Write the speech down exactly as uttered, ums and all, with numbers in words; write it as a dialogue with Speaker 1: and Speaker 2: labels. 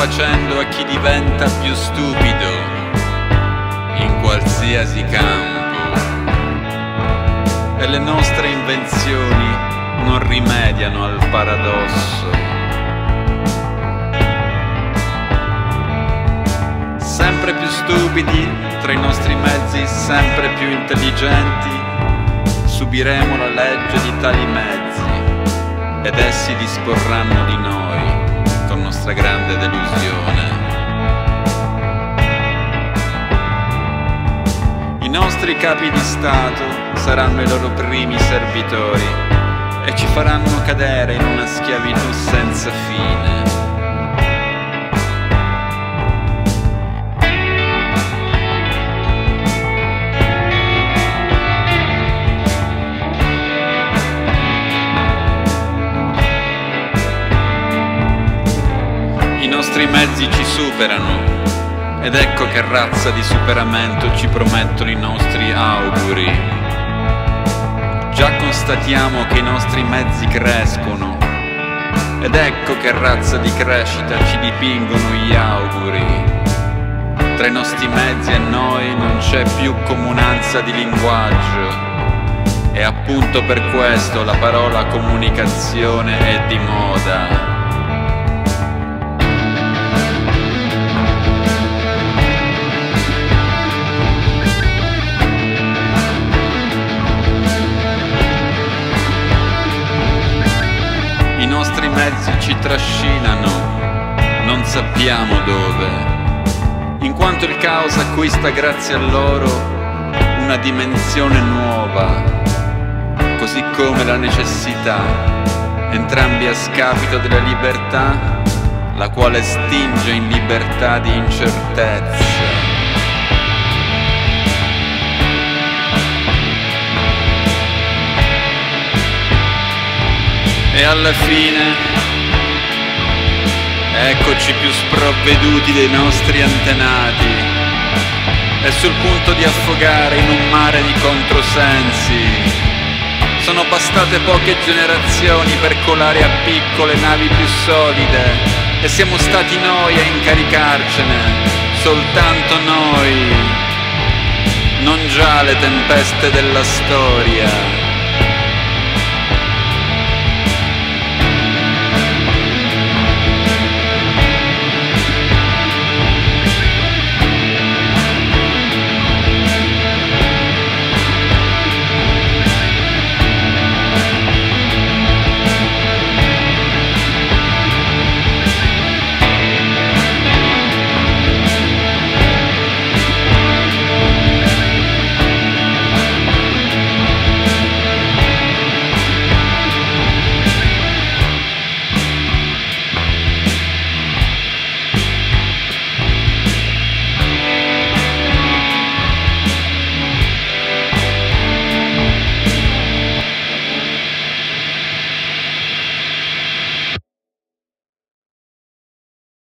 Speaker 1: facendo a chi diventa più stupido in qualsiasi campo. E le nostre invenzioni non rimediano al paradosso. Sempre più stupidi tra i nostri mezzi, sempre più intelligenti, subiremo la legge di tali mezzi ed essi disporranno di noi con nostra grande delusione. I nostri capi di Stato saranno i loro primi servitori e ci faranno cadere in una schiavitù senza fine. I nostri mezzi ci superano ed ecco che razza di superamento ci promettono i nostri auguri. Già constatiamo che i nostri mezzi crescono ed ecco che razza di crescita ci dipingono gli auguri. Tra i nostri mezzi e noi non c'è più comunanza di linguaggio e appunto per questo la parola comunicazione è di moda. I nostri mezzi ci trascinano, non sappiamo dove, in quanto il caos acquista grazie a loro una dimensione nuova, così come la necessità, entrambi a scapito della libertà, la quale stinge in libertà di incertezza. E alla fine eccoci più sprovveduti dei nostri antenati e sul punto di affogare in un mare di controsensi. Sono bastate poche generazioni per colare a piccole navi più solide e siamo stati noi a incaricarcene, soltanto noi, non già le tempeste della storia.